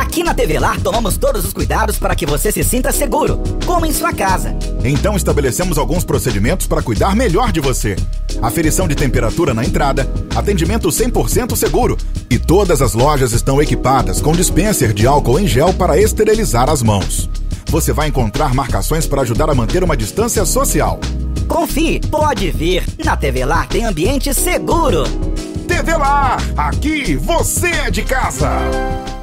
Aqui na TV Lar tomamos todos os cuidados para que você se sinta seguro, como em sua casa. Então estabelecemos alguns procedimentos para cuidar melhor de você. Aferição de temperatura na entrada, atendimento 100% seguro e todas as lojas estão equipadas com dispenser de álcool em gel para esterilizar as mãos. Você vai encontrar marcações para ajudar a manter uma distância social. Confie, pode vir. Na TV Lar tem ambiente seguro. TV Lar, aqui você é de casa.